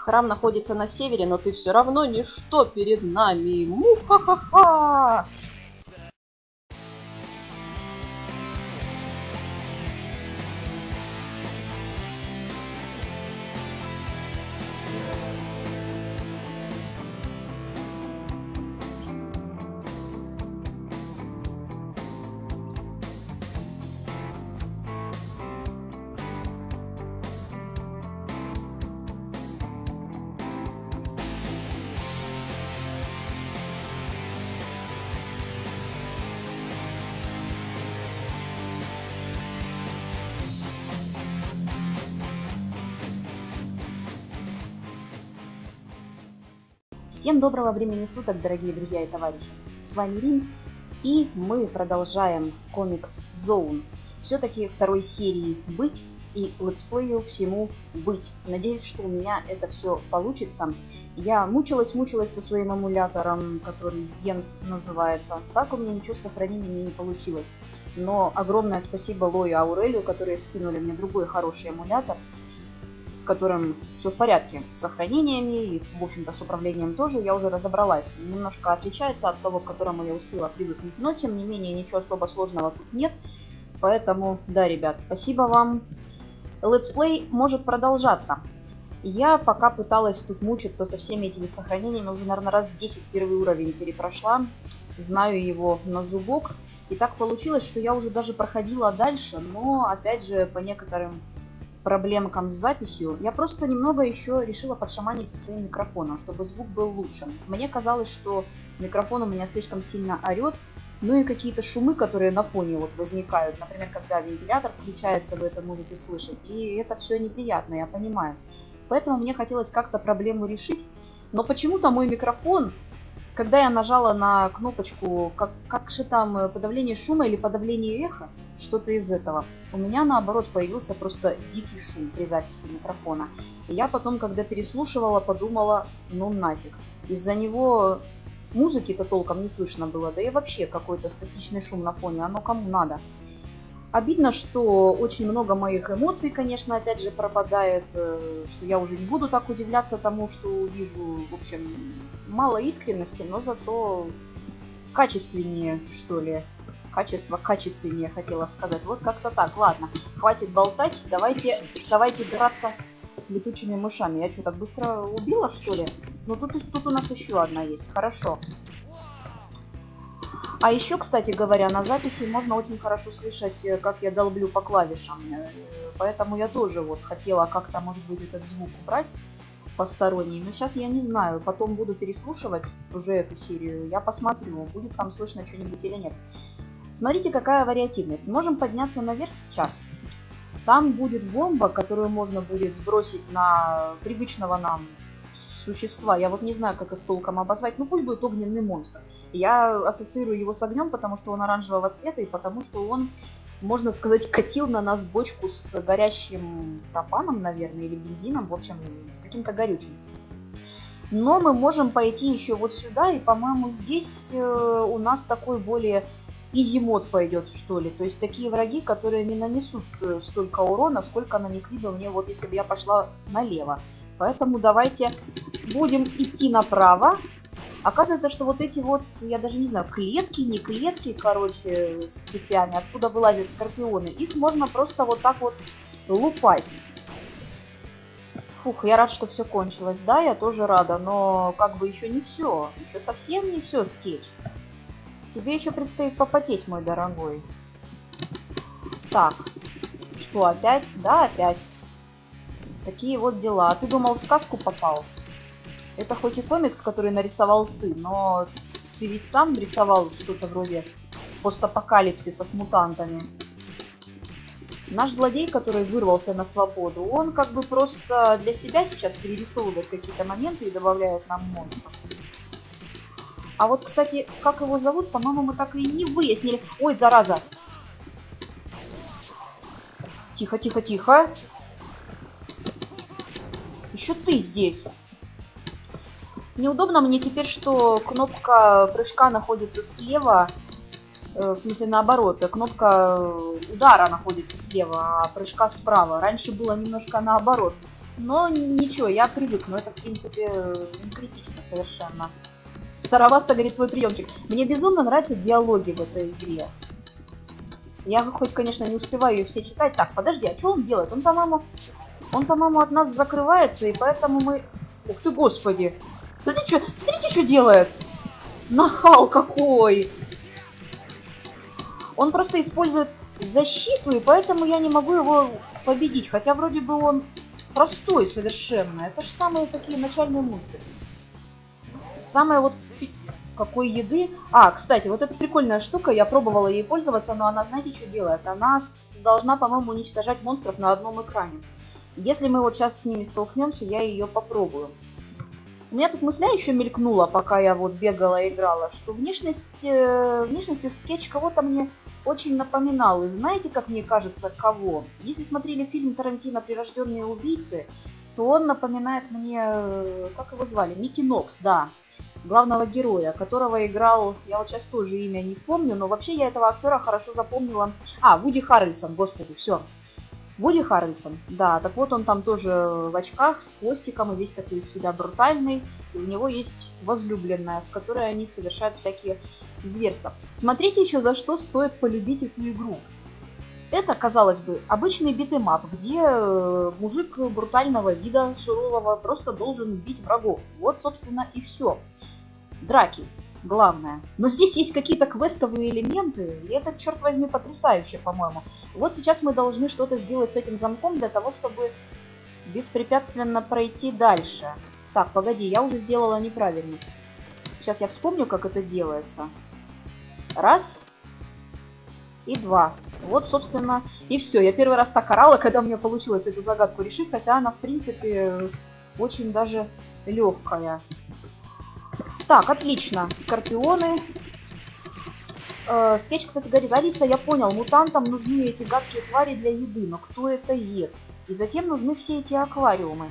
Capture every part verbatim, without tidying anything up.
Храм находится на севере, но ты все равно ничто перед нами. Му-ха-ха-ха! Всем доброго времени суток, дорогие друзья и товарищи. С вами Рин, и мы продолжаем комикс Zone. Все-таки второй серии быть и летсплею всему быть. Надеюсь, что у меня это все получится. Я мучилась-мучилась со своим эмулятором, который Йенс называется. Так у меня ничего с сохранением не получилось. Но огромное спасибо Лою и Аурелию, которые скинули мне другой хороший эмулятор, с которым все в порядке, с сохранениями и, в общем-то, с управлением тоже я уже разобралась. Немножко отличается от того, к которому я успела привыкнуть, но, тем не менее, ничего особо сложного тут нет. Поэтому, да, ребят, спасибо вам. Летсплей может продолжаться. Я пока пыталась тут мучиться со всеми этими сохранениями, уже, наверное, раз десять первый уровень перепрошла. Знаю его на зубок. И так получилось, что я уже даже проходила дальше, но, опять же, по некоторым проблемкам с записью, я просто немного еще решила подшаманить со своим микрофоном, чтобы звук был лучше. Мне казалось, что микрофон у меня слишком сильно орет, ну и какие-то шумы, которые на фоне вот возникают, например, когда вентилятор включается, вы это можете слышать, и это все неприятно, я понимаю. Поэтому мне хотелось как-то проблему решить, но почему-то мой микрофон, когда я нажала на кнопочку, как, как же там, подавление шума или подавление эха, что-то из этого, у меня наоборот появился просто дикий шум при записи микрофона. И я потом, когда переслушивала, подумала, ну нафиг. Из-за него музыки-то толком не слышно было, да и вообще какой-то статичный шум на фоне, оно кому надо. Обидно, что очень много моих эмоций, конечно, опять же пропадает, что я уже не буду так удивляться тому, что увижу. В общем, мало искренности, но зато качественнее, что ли. Качество качественнее, хотела сказать. Вот как-то так. Ладно, хватит болтать, давайте, давайте драться с летучими мышами. Я что, так быстро убила, что ли? Ну, тут, тут у нас еще одна есть. Хорошо. А еще, кстати говоря, на записи можно очень хорошо слышать, как я долблю по клавишам. Поэтому я тоже вот хотела как-то, может быть, этот звук убрать посторонний. Но сейчас я не знаю. Потом буду переслушивать уже эту серию. Я посмотрю, будет там слышно что-нибудь или нет. Смотрите, какая вариативность. Можем подняться наверх сейчас. Там будет бомба, которую можно будет сбросить на привычного нам существа. Я вот не знаю, как их толком обозвать. Ну, пусть будет огненный монстр. Я ассоциирую его с огнем, потому что он оранжевого цвета, и потому что он, можно сказать, катил на нас бочку с горящим пропаном, наверное, или бензином. В общем, с каким-то горючим. Но мы можем пойти еще вот сюда, и, по-моему, здесь э, у нас такой более изи-мод пойдет, что ли. То есть такие враги, которые не нанесут столько урона, сколько нанесли бы мне, вот если бы я пошла налево. Поэтому давайте будем идти направо. Оказывается, что вот эти вот, я даже не знаю, клетки, не клетки, короче, с цепями, откуда вылазят скорпионы, их можно просто вот так вот лупасить. Фух, я рад, что все кончилось. Да, я тоже рада, но как бы еще не все. Еще совсем не все, скетч. Тебе еще предстоит попотеть, мой дорогой. Так, что, опять? Да, опять. Такие вот дела. А ты думал, в сказку попал? Это хоть и комикс, который нарисовал ты, но ты ведь сам рисовал что-то вроде постапокалипсиса с мутантами. Наш злодей, который вырвался на свободу, он как бы просто для себя сейчас перерисовывает какие-то моменты и добавляет нам монстров. А вот, кстати, как его зовут, по-моему, мы так и не выяснили. Ой, зараза! Тихо, тихо, тихо. Еще ты здесь. Неудобно мне теперь, что кнопка прыжка находится слева. Э, в смысле, наоборот. Кнопка удара находится слева, а прыжка справа. Раньше было немножко наоборот. Но ничего, я привыкну. Это, в принципе, не критично совершенно. Староват-то, говорит, твой приемчик. Мне безумно нравятся диалоги в этой игре. Я хоть, конечно, не успеваю ее все читать. Так, подожди, а что он делает? Он, по-моему, он, по-моему, от нас закрывается, и поэтому мы... Ух ты, господи! Смотрите, что, смотрите, что делает! Нахал какой! Он просто использует защиту, и поэтому я не могу его победить. Хотя вроде бы он простой совершенно. Это же самые такие начальные монстры. Самое вот... Какой еды? А, кстати, вот эта прикольная штука, я пробовала ей пользоваться, но она, знаете, что делает? Она должна, по-моему, уничтожать монстров на одном экране. Если мы вот сейчас с ними столкнемся, я ее попробую. У меня тут мысля еще мелькнула, пока я вот бегала и играла, что внешность, э, внешностью скетч кого-то мне очень напоминал. И знаете, как мне кажется, кого? Если смотрели фильм Тарантино «Прирожденные убийцы», то он напоминает мне, э, как его звали? Микки Нокс, да. Главного героя, которого играл, я вот сейчас тоже имя не помню, но вообще я этого актера хорошо запомнила. А, Вуди Харрельсон, господи, все. Вуди Харрельсон, да, так вот он там тоже в очках, с хвостиком и весь такой из себя брутальный. И у него есть возлюбленная, с которой они совершают всякие зверства. Смотрите еще, за что стоит полюбить эту игру. Это, казалось бы, обычный битэмап, где мужик брутального вида, сурового, просто должен бить врагов. Вот, собственно, и все. Драки, главное. Но здесь есть какие-то квестовые элементы, и это, черт возьми, потрясающе, по-моему. Вот сейчас мы должны что-то сделать с этим замком для того, чтобы беспрепятственно пройти дальше. Так, погоди, я уже сделала неправильно. Сейчас я вспомню, как это делается. Раз. И два. Вот, собственно, и все. Я первый раз так орала, когда у меня получилось эту загадку решить, хотя она, в принципе, очень даже легкая. Так, отлично. Скорпионы. Э, скетч, кстати, говорит: Алиса, я понял, мутантам нужны эти гадкие твари для еды, но кто это ест? И затем нужны все эти аквариумы.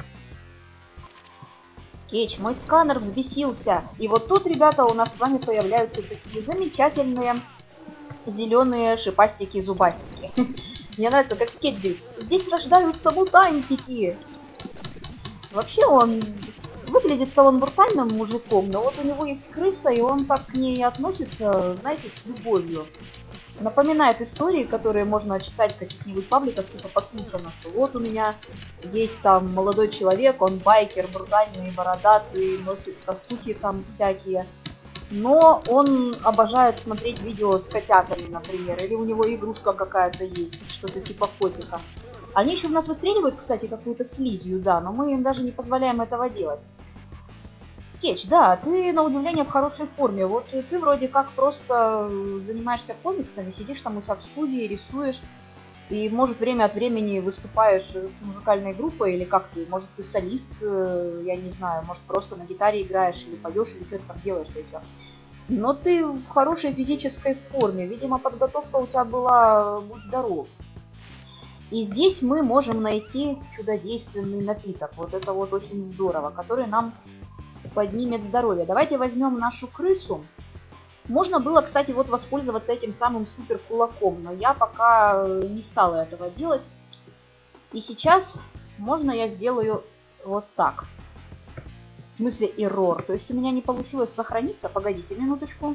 Скетч, мой сканер взбесился. И вот тут, ребята, у нас с вами появляются такие замечательные зеленые шипастики-зубастики. Мне нравится, как скетч говорит: здесь рождаются мутантики. Вообще он... Выглядит-то он брутальным мужиком, но вот у него есть крыса, и он так к ней относится, знаете, с любовью. Напоминает истории, которые можно читать в каких-нибудь пабликах, типа подслушано, что вот у меня есть там молодой человек, он байкер, брутальный, бородатый, носит косухи там всякие. Но он обожает смотреть видео с котятами, например, или у него игрушка какая-то есть, что-то типа котика. Они еще в нас выстреливают, кстати, какую-то слизью, да, но мы им даже не позволяем этого делать. Скетч, да, ты на удивление в хорошей форме. Вот ты вроде как просто занимаешься комиксами, сидишь там у себя в студии, рисуешь, и, может, время от времени выступаешь с музыкальной группой, или как ты, может, ты солист, я не знаю, может, просто на гитаре играешь, или поешь, или что-то там делаешь еще. Но ты в хорошей физической форме, видимо, подготовка у тебя была, будь здоров. И здесь мы можем найти чудодейственный напиток, вот это вот очень здорово, который нам поднимет здоровье. Давайте возьмем нашу крысу. Можно было, кстати, вот воспользоваться этим самым супер кулаком, но я пока не стала этого делать. И сейчас можно я сделаю вот так. В смысле эррор. То есть у меня не получилось сохраниться. Погодите минуточку.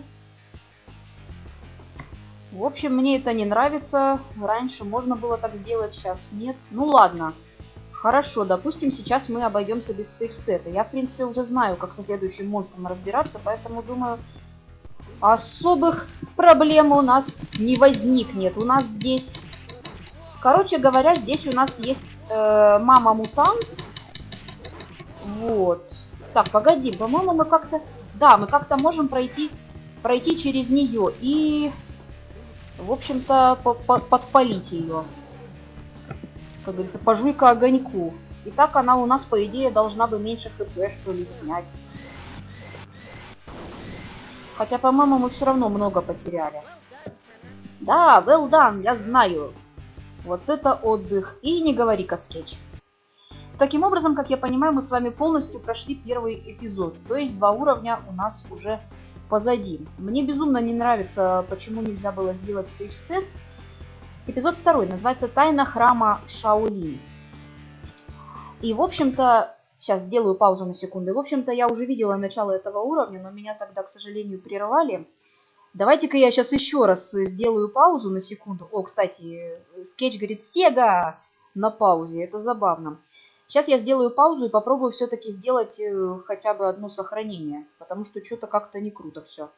В общем, мне это не нравится. Раньше можно было так сделать, сейчас нет. Ну ладно. Хорошо, допустим, сейчас мы обойдемся без сейфстета. Я, в принципе, уже знаю, как со следующим монстром разбираться, поэтому, думаю, особых проблем у нас не возникнет. У нас здесь... Короче говоря, здесь у нас есть э, мама-мутант. Вот. Так, погоди, по-моему, мы как-то... Да, мы как-то можем пройти, пройти через нее и, в общем-то, подпалить ее. Как говорится, пожуй-ка огоньку. И так она у нас, по идее, должна бы меньше хп, что ли, снять. Хотя, по-моему, мы все равно много потеряли. Да, well done, я знаю. Вот это отдых. И не говори-ка, скетч. Таким образом, как я понимаю, мы с вами полностью прошли первый эпизод. То есть два уровня у нас уже позади. Мне безумно не нравится, почему нельзя было сделать сейфстет. Эпизод второй называется «Тайна храма Шаолинь». И, в общем-то, сейчас сделаю паузу на секунду. В общем-то, я уже видела начало этого уровня, но меня тогда, к сожалению, прервали. Давайте-ка я сейчас еще раз сделаю паузу на секунду. О, кстати, скетч говорит «Сега» на паузе. Это забавно. Сейчас я сделаю паузу и попробую все-таки сделать хотя бы одно сохранение. Потому что что-то как-то не круто все.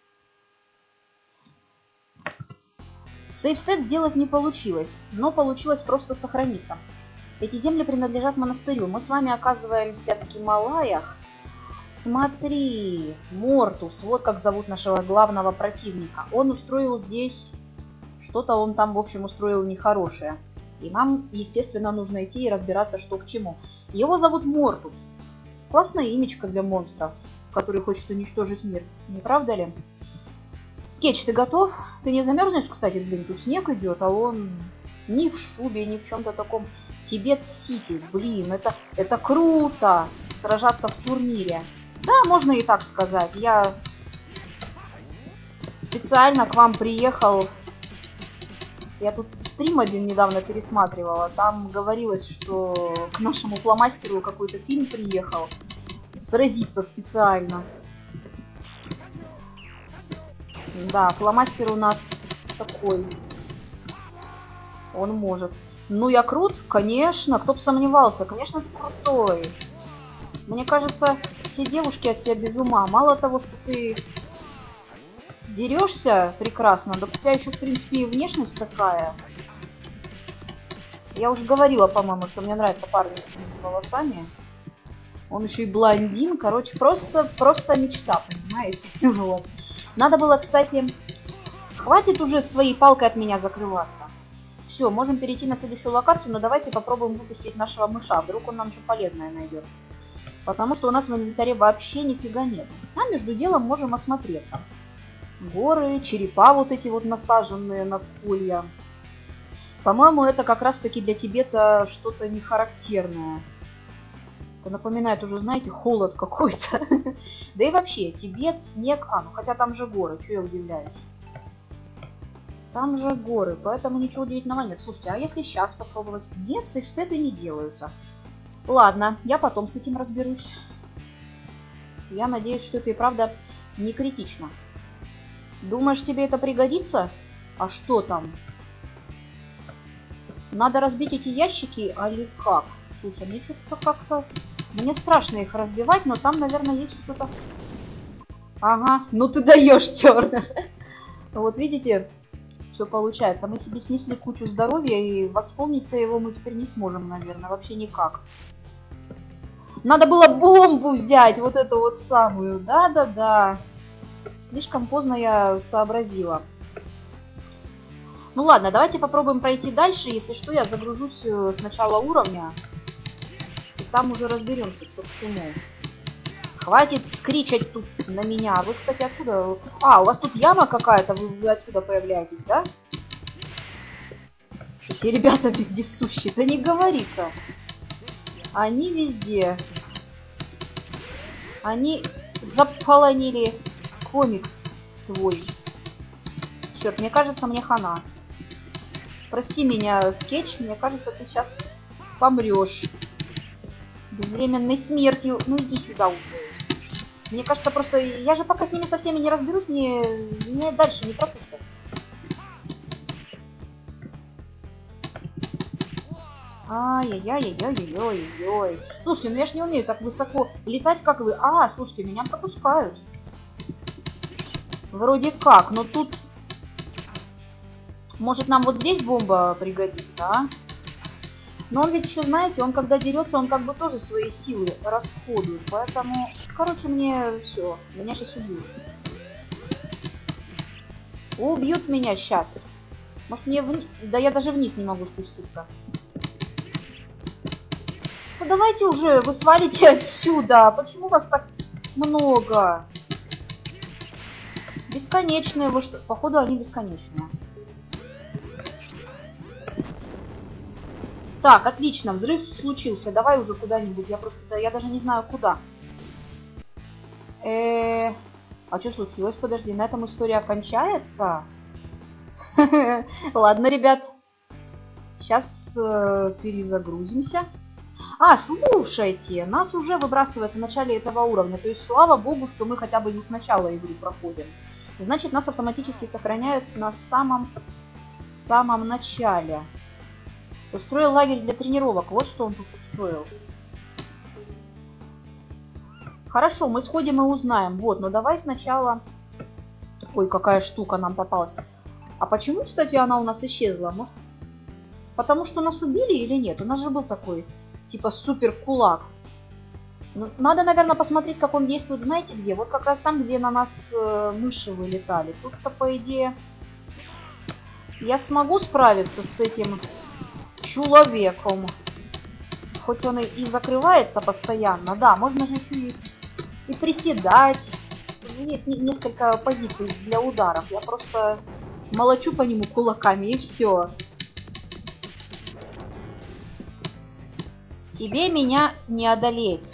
Сейвстед сделать не получилось, но получилось просто сохраниться. Эти земли принадлежат монастырю. Мы с вами оказываемся в Гималаях. Смотри, Мортус, вот как зовут нашего главного противника. Он устроил здесь... Что-то он там, в общем, устроил нехорошее. И нам, естественно, нужно идти и разбираться, что к чему. Его зовут Мортус. Классное имечко для монстра, который хочет уничтожить мир. Не правда ли? Скетч, ты готов? Ты не замерзнешь, кстати, блин, тут снег идет, а он... Ни в шубе, ни в чем-то таком. Тибет-Сити. Блин, это, это круто. Сражаться в турнире. Да, можно и так сказать. Я специально к вам приехал. Я тут стрим один недавно пересматривала. Там говорилось, что к нашему фломастеру какой-то фильм приехал. Сразиться специально. Да, фломастер у нас такой... Он может. Ну, я крут? Конечно. Кто бы сомневался. Конечно, ты крутой. Мне кажется, все девушки от тебя без ума. Мало того, что ты дерешься прекрасно, да у тебя еще, в принципе, и внешность такая. Я уже говорила, по-моему, что мне нравятся парни с такими волосами. Он еще и блондин. Короче, просто, просто мечта, понимаете? Вот. Надо было, кстати... Хватит уже своей палкой от меня закрываться. Все, можем перейти на следующую локацию, но давайте попробуем выпустить нашего мыша. Вдруг он нам что полезное найдет. Потому что у нас в инвентаре вообще нифига нет. А между делом можем осмотреться. Горы, черепа вот эти вот насаженные на колья. По-моему, это как раз-таки для Тибета что-то нехарактерное. Это напоминает уже, знаете, холод какой-то. Да и вообще, Тибет, снег... А, ну хотя там же горы, что я удивляюсь. Там же горы, поэтому ничего удивительного нет. Слушайте, а если сейчас попробовать? Нет, сейвстеты не делаются. Ладно, я потом с этим разберусь. Я надеюсь, что это и правда не критично. Думаешь, тебе это пригодится? А что там? Надо разбить эти ящики, али как? Слушай, мне что-то как-то... Мне страшно их разбивать, но там, наверное, есть что-то... Ага, ну ты даешь, Тернер. Вот видите... Все получается. Мы себе снесли кучу здоровья, и восполнить-то его мы теперь не сможем, наверное, вообще никак. Надо было бомбу взять, вот эту вот самую. Да-да-да. Слишком поздно я сообразила. Ну ладно, давайте попробуем пройти дальше. Если что, я загружусь с начала уровня. И там уже разберемся, что к чему. Хватит скричать тут на меня. Вы, кстати, откуда? А, у вас тут яма какая-то, вы, вы отсюда появляетесь, да? Эти ребята вездесущие. Да не говори-ка. Они везде. Они заполонили комикс твой. Черт, мне кажется, мне хана. Прости меня, скетч. Мне кажется, ты сейчас помрешь. Безвременной смертью. Ну иди сюда уже. Мне кажется, просто... Я же пока с ними со всеми не разберусь, мне, мне дальше не пропустят. Ай-яй-яй-яй-яй-яй-яй. Слушайте, ну я ж не умею так высоко летать, как вы. А, слушайте, меня пропускают. Вроде как, но тут... Может, нам вот здесь бомба пригодится, а? Но он ведь еще, знаете, он когда дерется, он как бы тоже свои силы расходует. Поэтому, короче, мне все. Меня сейчас убьют. Убьют меня сейчас. Может, мне вниз... Да я даже вниз не могу спуститься. Да давайте уже, вы свалите отсюда. Почему вас так много? Бесконечные вы что? Походу, они бесконечные. Так, отлично, взрыв случился. Давай уже куда-нибудь. Я просто, да, я даже не знаю куда. Э-э, а что случилось? Подожди, на этом история кончается? Ладно, ребят. Сейчас перезагрузимся. А, слушайте, нас уже выбрасывает в начале этого уровня. То есть, слава богу, что мы хотя бы не с начала игры проходим. Значит, нас автоматически сохраняют на самом, самом начале. Устроил лагерь для тренировок. Вот что он тут устроил. Хорошо, мы сходим и узнаем. Вот, но давай сначала... Ой, какая штука нам попалась. А почему, кстати, она у нас исчезла? Может, потому что нас убили или нет? У нас же был такой, типа, супер кулак. Ну, надо, наверное, посмотреть, как он действует, знаете где? Вот как раз там, где на нас э, мыши вылетали. Тут-то, по идее, я смогу справиться с этим человеком. Хоть он и, и закрывается постоянно. Да, можно же еще и, и приседать. Есть не, несколько позиций для ударов. Я просто молочу по нему кулаками и все. Тебе меня не одолеть.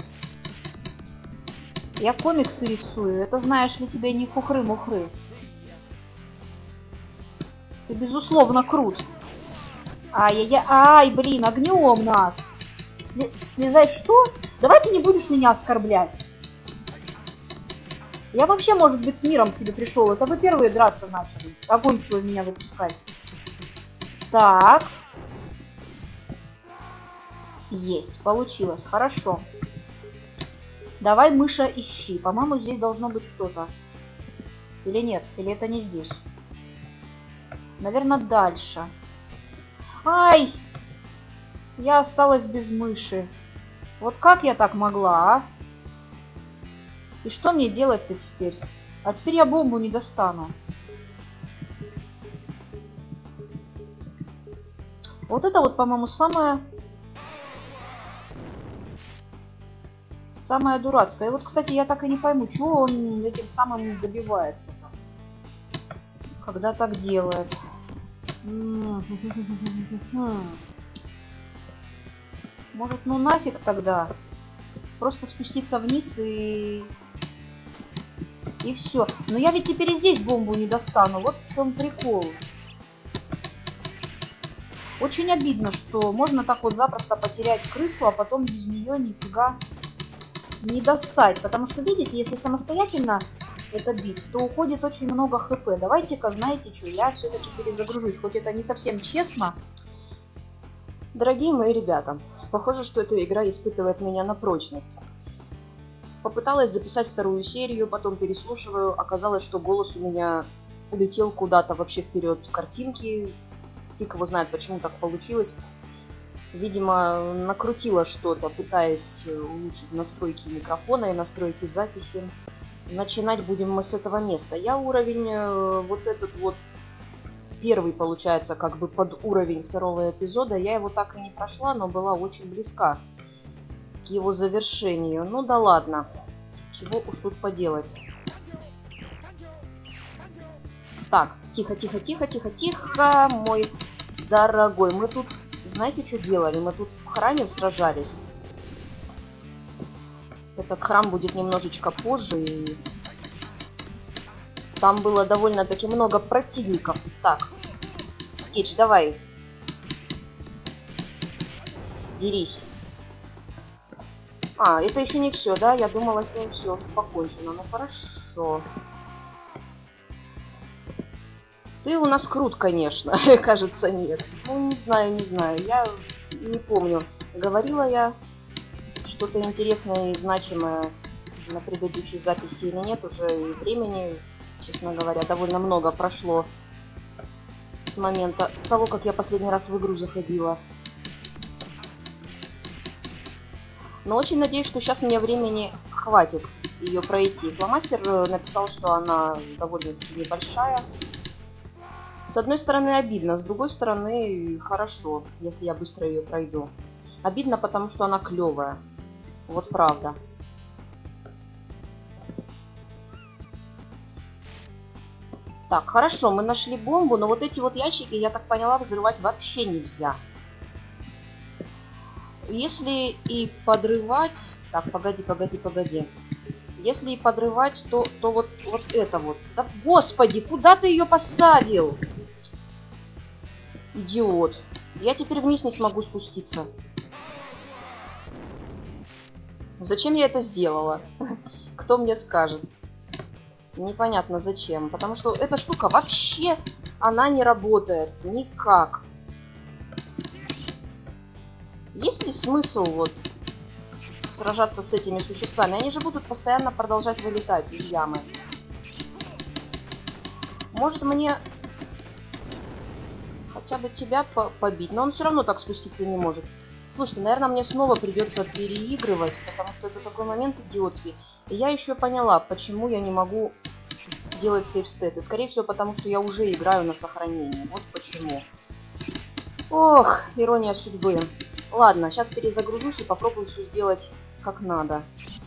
Я комиксы рисую. Это, знаешь ли, тебе не хухры-мухры. Ты, безусловно, крут. Ай-яй-яй. Ай, блин, огнем нас. Сли- слезай, что? Давай ты не будешь меня оскорблять. Я вообще, может быть, с миром к тебе пришел. Это вы первые драться начали. Огонь свой в меня выпускать. Так. Есть, получилось. Хорошо. Давай, мыша, ищи. По-моему, здесь должно быть что-то. Или нет? Или это не здесь? Наверное, дальше. Ай! Я осталась без мыши. Вот как я так могла, а? И что мне делать-то теперь? А теперь я бомбу не достану. Вот это вот, по-моему, самое... Самое дурацкое. И вот, кстати, я так и не пойму, чего он этим самым добивается. Когда так делает. Может, ну нафиг тогда? Просто спуститься вниз и... И все. Но я ведь теперь и здесь бомбу не достану. Вот в чем прикол. Очень обидно, что можно так вот запросто потерять крысу, а потом без нее нифига не достать. Потому что, видите, если самостоятельно это бить, то уходит очень много хп. Давайте-ка, знаете что, я все-таки перезагружусь. Хоть это не совсем честно. Дорогие мои ребята, похоже, что эта игра испытывает меня на прочность. Попыталась записать вторую серию, потом переслушиваю. Оказалось, что голос у меня улетел куда-то вообще вперед картинки. Фиг его знает, почему так получилось. Видимо, накрутила что-то, пытаясь улучшить настройки микрофона и настройки записи. Начинать будем мы с этого места. Я уровень вот этот вот первый, получается, как бы под уровень второго эпизода. Я его так и не прошла, но была очень близка к его завершению. Ну да ладно. Чего уж тут поделать. Так, тихо, тихо, тихо, тихо, тихо, мой дорогой. Мы тут, знаете, что делали? Мы тут в храме сражались. Этот храм будет немножечко позже. И там было довольно-таки много противников. Так, Скетч, давай. Дерись. А, это еще не все, да? Я думала, с ним все покончено. Ну хорошо. Ты у нас крут, конечно. Кажется, нет. Ну, не знаю, не знаю. Я не помню. Говорила я что-то интересное и значимое на предыдущей записи или нет. Уже и времени, честно говоря, довольно много прошло с момента того, как я последний раз в игру заходила. Но очень надеюсь, что сейчас мне времени хватит ее пройти. Фломастер написал, что она довольно-таки небольшая. С одной стороны обидно, с другой стороны хорошо, если я быстро ее пройду. Обидно, потому что она клевая. Вот правда. Так, хорошо, мы нашли бомбу, но вот эти вот ящики, я так поняла, взрывать вообще нельзя. Если и подрывать... Так, погоди, погоди, погоди. Если и подрывать, то, то вот, вот это вот. Да, господи, куда ты ее поставил? Идиот. Я теперь вниз не смогу спуститься. Зачем я это сделала? Кто мне скажет? Непонятно зачем. Потому что эта штука вообще, она не работает. Никак. Есть ли смысл вот сражаться с этими существами? Они же будут постоянно продолжать вылетать из ямы. Может мне хотя бы тебя по побить? Но он все равно так спуститься не может. Слушайте, наверное, мне снова придется переигрывать, потому что это такой момент идиотский. И я еще поняла, почему я не могу делать сейфстеты. Скорее всего, потому что я уже играю на сохранение. Вот почему. Ох, ирония судьбы. Ладно, сейчас перезагружусь и попробую все сделать как надо.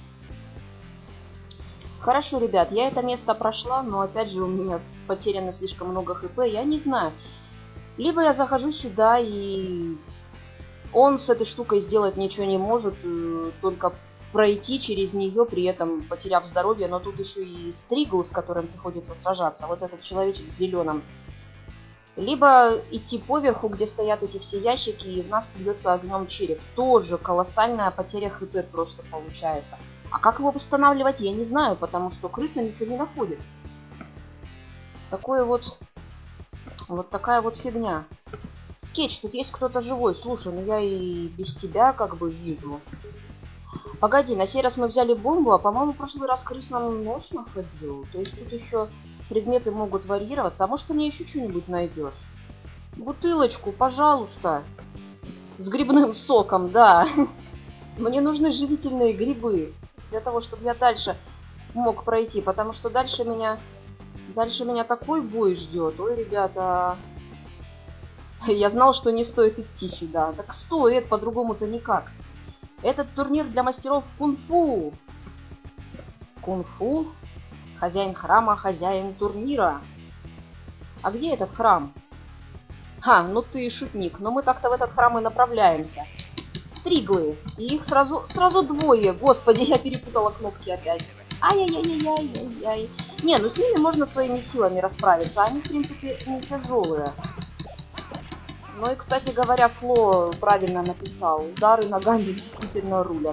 Хорошо, ребят, я это место прошла, но опять же у меня потеряно слишком много хп. Я не знаю. Либо я захожу сюда и... Он с этой штукой сделать ничего не может, только пройти через нее, при этом потеряв здоровье. Но тут еще и Стригл, с которым приходится сражаться. Вот этот человечек в зеленом. Либо идти поверху, где стоят эти все ящики, и в нас придется огнем череп. Тоже колоссальная потеря хп просто получается. А как его восстанавливать, я не знаю, потому что крыса ничего не находит. Такое вот... Вот такая вот фигня. Скетч, тут есть кто-то живой. Слушай, ну я и без тебя как бы вижу. Погоди, на сей раз мы взяли бомбу, а по-моему в прошлый раз крыс нам нож находил. То есть тут еще предметы могут варьироваться. А может ты мне еще что-нибудь найдешь? Бутылочку, пожалуйста. С грибным соком, да. Мне нужны живительные грибы. Для того, чтобы я дальше мог пройти. Потому что дальше меня... Дальше меня такой бой ждет. Ой, ребята... Я знал, что не стоит идти сюда. Так стоит, по-другому-то никак. Этот турнир для мастеров кунг-фу. Кунг-фу? Хозяин храма, хозяин турнира. А где этот храм? Ха, ну ты шутник. Но мы так-то в этот храм и направляемся. Стриглы. И их сразу, сразу двое. Господи, я перепутала кнопки опять. Ай-яй-яй-яй-яй-яй. Не, ну с ними можно своими силами расправиться. Они, в принципе, не тяжелые. Ну и, кстати говоря, Фло правильно написал. Удары ногами действительно рулят.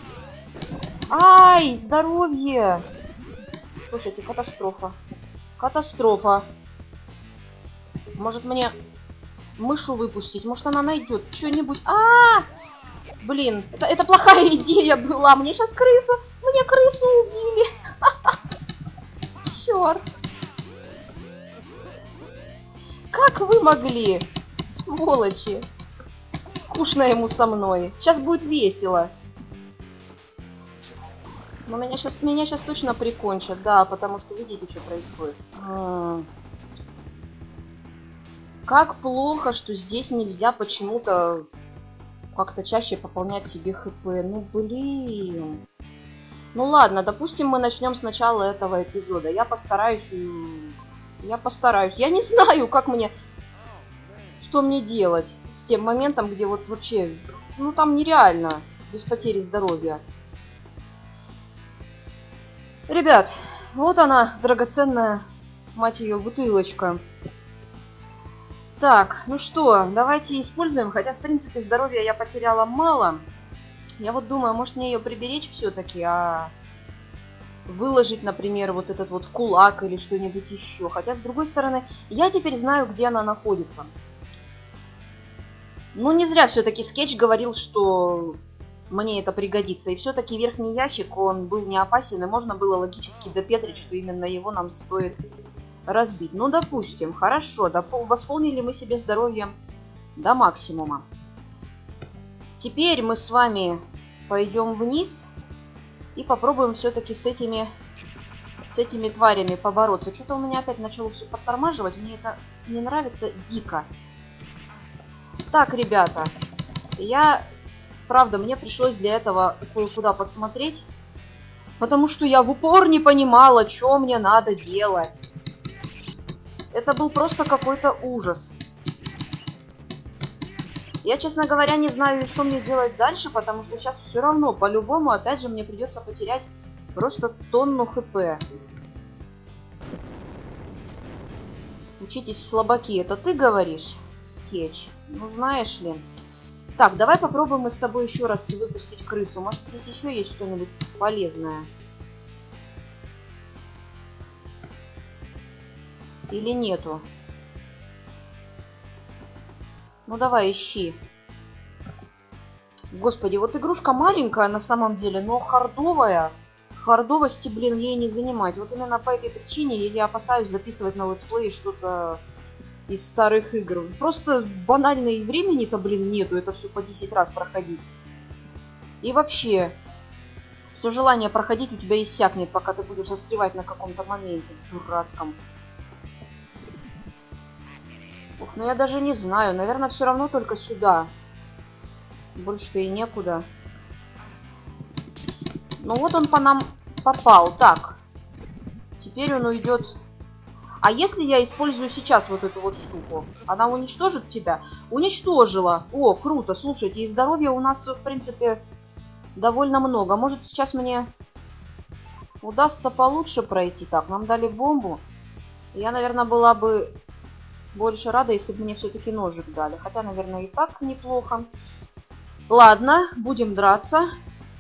Ай, здоровье! Слушайте, катастрофа. Катастрофа. Может мне мышу выпустить? Может она найдет что-нибудь? А-а-а! Блин, это, это плохая идея была. Мне сейчас крысу... Мне крысу убили. Черт. Как вы могли... Сволочи. Скучно ему со мной. Сейчас будет весело. Но меня сейчас, меня сейчас точно прикончат. Да, потому что видите, что происходит. А-а-а. Как плохо, что здесь нельзя почему-то как-то чаще пополнять себе хп. Ну, блин. Ну, ладно, допустим, мы начнем с начала этого эпизода. Я постараюсь... Я постараюсь. Я не знаю, как мне... Что мне делать с тем моментом, где вот вообще... Ну, там нереально. Без потери здоровья. Ребят, вот она, драгоценная, мать ее, бутылочка. Так, ну что, давайте используем. Хотя, в принципе, здоровья я потеряла мало. Я вот думаю, может мне ее приберечь все-таки, а... выложить, например, вот этот вот кулак или что-нибудь еще. Хотя, с другой стороны, я теперь знаю, где она находится. Ну, не зря все-таки Скетч говорил, что мне это пригодится. И все-таки верхний ящик, он был не опасен, и можно было логически допетрить, что именно его нам стоит разбить. Ну, допустим, хорошо, доп... восполнили мы себе здоровье до максимума. Теперь мы с вами пойдем вниз и попробуем все-таки с этими, с этими тварями побороться. Что-то у меня опять начало все подтормаживать, мне это не нравится дико. Так, ребята, я, правда, мне пришлось для этого кое-куда подсмотреть, потому что я в упор не понимала, что мне надо делать. Это был просто какой-то ужас. Я, честно говоря, не знаю, что мне делать дальше, потому что сейчас все равно, по-любому, опять же, мне придется потерять просто тонну хп. Учитесь, слабаки, это ты говоришь, Скетч? Ну, знаешь ли, Так, давай попробуем мы с тобой еще раз выпустить крысу. Может, здесь еще есть что-нибудь полезное? Или нету? Ну, давай, ищи. Господи, вот игрушка маленькая на самом деле, но хардовая. Хардовости, блин, ей не занимать. Вот именно по этой причине я опасаюсь записывать на летсплей что-то из старых игр. Просто банально и времени-то, блин, нету это все по десять раз проходить. И вообще, все желание проходить у тебя иссякнет, пока ты будешь застревать на каком-то моменте дурацком. Ух, ну я даже не знаю. Наверное, все равно только сюда. Больше-то и некуда. Ну вот он по нам попал. Так. Теперь он уйдет. А если я использую сейчас вот эту вот штуку? Она уничтожит тебя? Уничтожила. О, круто. Слушайте, и здоровья у нас, в принципе, довольно много. Может, сейчас мне удастся получше пройти. Так, нам дали бомбу. Я, наверное, была бы больше рада, если бы мне все-таки ножик дали. Хотя, наверное, и так неплохо. Ладно, будем драться.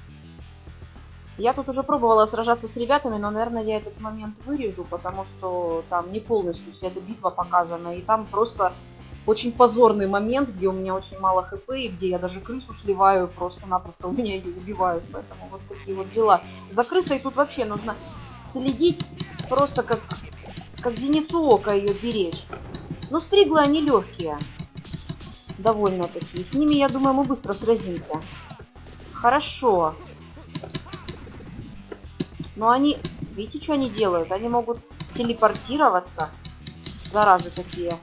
Я тут уже пробовала сражаться с ребятами, но, наверное, я этот момент вырежу, потому что там не полностью вся эта битва показана. И там просто очень позорный момент, где у меня очень мало хп, и где я даже крысу сливаю, просто-напросто у меня ее убивают. Поэтому вот такие вот дела. За крысой тут вообще нужно следить, просто как, как зеницу ока ее беречь. Но стриглы они легкие. Довольно-таки. С ними, я думаю, мы быстро сразимся. Хорошо. Но они... Видите, что они делают? Они могут телепортироваться. Заразы такие.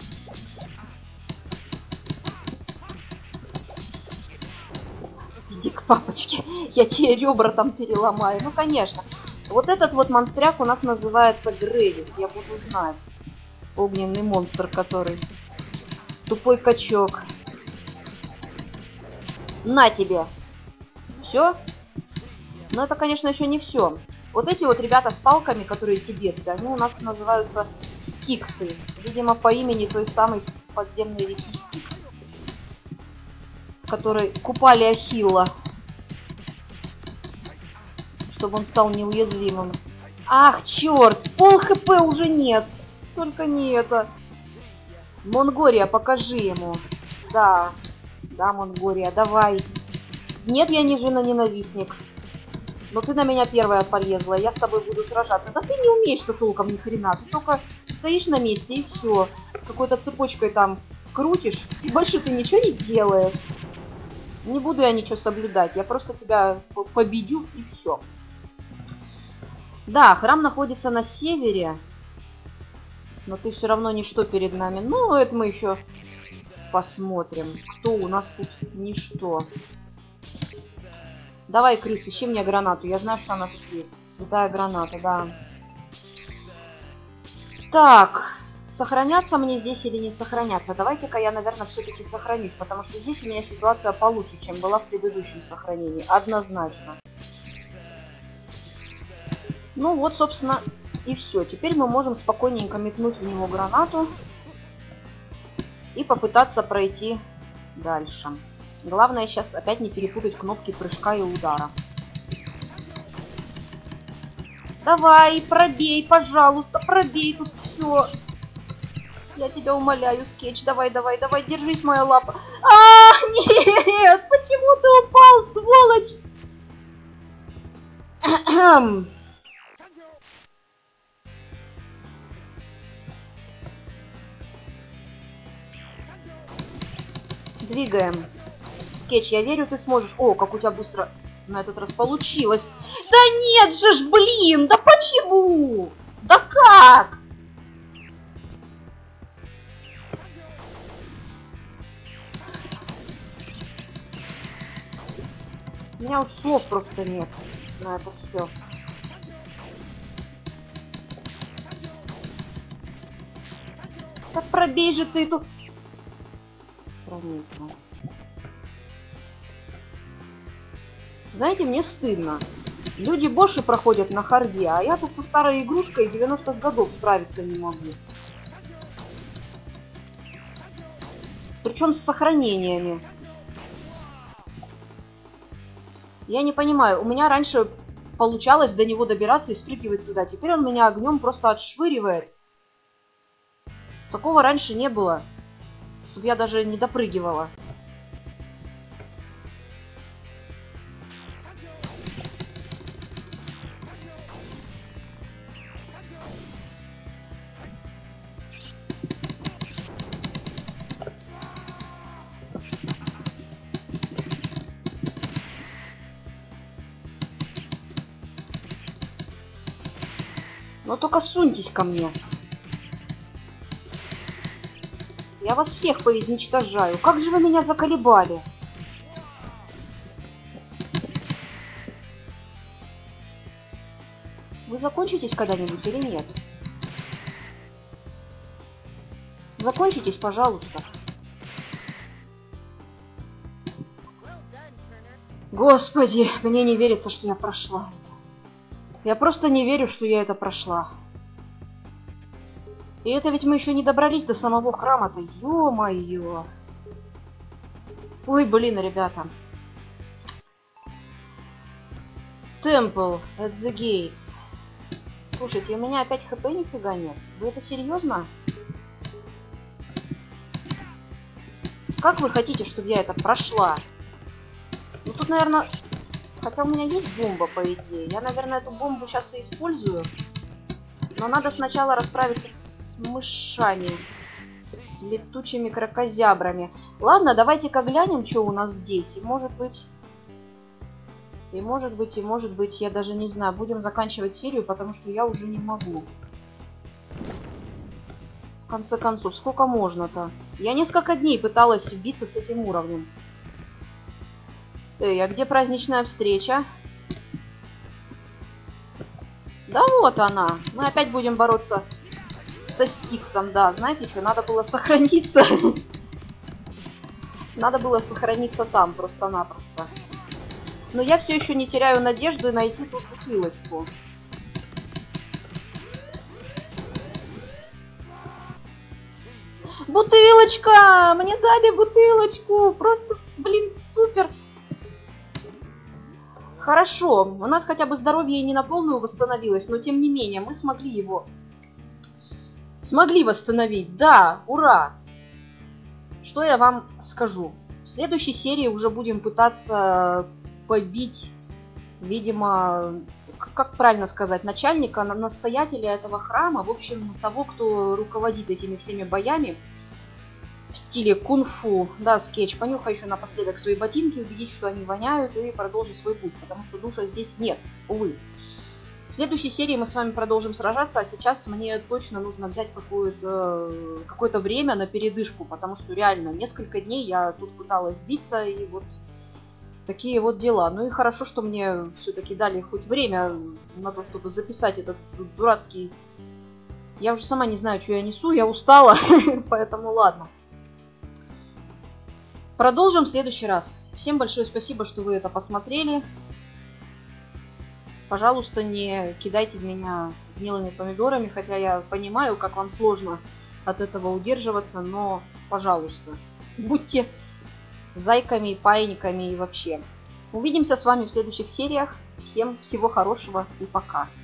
Иди к папочке. Я тебе ребра там переломаю. Ну, конечно. Вот этот вот монстряк у нас называется Грэвис. Я буду знать. Огненный монстр, который... Тупой качок. На тебе. Все? Но это, конечно, еще не все. Вот эти вот ребята с палками, которые тибетцы, они у нас называются Стиксы. Видимо, по имени той самой подземной реки Стикс, в которой купали Ахилла, чтобы он стал неуязвимым. Ах, черт! Пол хп уже нет. Только не это. Монгория, покажи ему. Да. Да, Монгория, давай. Нет, я не жена-ненавистник. Но ты на меня первая полезла, я с тобой буду сражаться. Да ты не умеешь-то толком ни хрена. Ты только стоишь на месте и все. Какой-то цепочкой там крутишь, и больше ты ничего не делаешь. Не буду я ничего соблюдать. Я просто тебя победю и все. Да, храм находится на севере. Но ты все равно ничто перед нами. Ну, это мы еще посмотрим. Кто у нас тут ничто. Давай, крыс, ищи мне гранату. Я знаю, что она тут есть. Святая граната, да. Так, сохраняться мне здесь или не сохраняться? Давайте-ка я, наверное, все-таки сохранюсь, потому что здесь у меня ситуация получше, чем была в предыдущем сохранении. Однозначно. Ну вот, собственно, и все. Теперь мы можем спокойненько метнуть в него гранату и попытаться пройти дальше. Главное сейчас опять не перепутать кнопки прыжка и удара. Давай, пробей, пожалуйста, пробей тут все. Я тебя умоляю, Скетч, давай, давай, давай, держись, моя лапа. А, нет, почему ты упал, сволочь? Двигаем. Скетч, я верю, ты сможешь. О, как у тебя быстро на этот раз получилось. Да нет же ж, блин, да почему? Да как? У меня уж слов просто нет на это все. Да пробей же ты эту страницу. Знаете, мне стыдно. Люди Боши проходят на харде, а я тут со старой игрушкой девяностых годов справиться не могу. Причем с сохранениями. Я не понимаю, у меня раньше получалось до него добираться и спрыгивать туда. Теперь он меня огнем просто отшвыривает. Такого раньше не было, чтобы я даже не допрыгивала. Но только суньтесь ко мне. Я вас всех поизничтожаю. Как же вы меня заколебали? Вы закончитесь когда-нибудь или нет? Закончитесь, пожалуйста. Господи, мне не верится, что я прошла это. Я просто не верю, что я это прошла. И это ведь мы еще не добрались до самого храма-то. Ё-моё. Ой, блин, ребята. Temple at the Gates. Слушайте, у меня опять хп нифига нет. Вы это серьезно? Как вы хотите, чтобы я это прошла? Ну тут, наверное... Хотя у меня есть бомба, по идее. Я, наверное, эту бомбу сейчас и использую. Но надо сначала расправиться с мышами. С летучими кракозябрами. Ладно, давайте-ка глянем, что у нас здесь. И может быть... И может быть, и может быть, я даже не знаю. Будем заканчивать серию, потому что я уже не могу. В конце концов, сколько можно-то? Я несколько дней пыталась биться с этим уровнем. Эй, а где праздничная встреча? Да вот она. Мы опять будем бороться со Стиксом. Да, знаете что, надо было сохраниться. Надо было сохраниться там просто-напросто. Но я все еще не теряю надежды найти тут бутылочку. Бутылочка! Мне дали бутылочку! Просто, блин, супер! Хорошо, у нас хотя бы здоровье не на полную восстановилось, но тем не менее мы смогли его... Смогли восстановить, да, ура! Что я вам скажу? В следующей серии уже будем пытаться побить, видимо, как правильно сказать, начальника, настоятеля этого храма, в общем, того, кто руководит этими всеми боями. В стиле кунг-фу. Да, Скетч, понюхай еще напоследок свои ботинки, убедись, что они воняют, и продолжи свой путь, потому что душа здесь нет, увы. В следующей серии мы с вами продолжим сражаться, а сейчас мне точно нужно взять какое-то какое-то время на передышку, потому что реально несколько дней я тут пыталась биться, и вот такие вот дела. Ну и хорошо, что мне все-таки дали хоть время на то, чтобы записать этот дурацкий... Я уже сама не знаю, что я несу, я устала, поэтому ладно. Продолжим в следующий раз. Всем большое спасибо, что вы это посмотрели. Пожалуйста, не кидайте в меня гнилыми помидорами, хотя я понимаю, как вам сложно от этого удерживаться, но, пожалуйста, будьте зайками, паиньками и вообще. Увидимся с вами в следующих сериях. Всем всего хорошего и пока.